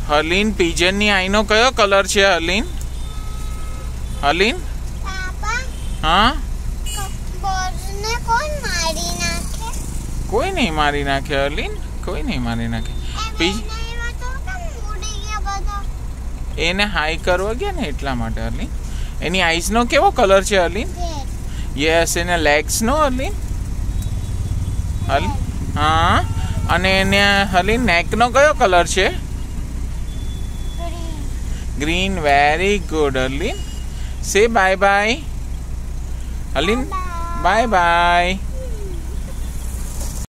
હલીન પીજનની આઈનો કયો કલર છે હલીન? હલીન હા કોઈ નહીં મારી નાખે હલીન, કોઈ નહીં મારી નાખે. એને હાઈ કરવા ગયા ને એટલા માટે હલીન. એની આઈઝનો કેવો કલર છે હલીન? યસ. એને લેગ્સનો હલીન હલીન હા. અને એને હલીન નેકનો કયો કલર છે? Green. Very good Haleen. Say bye bye Haleen. Bye by.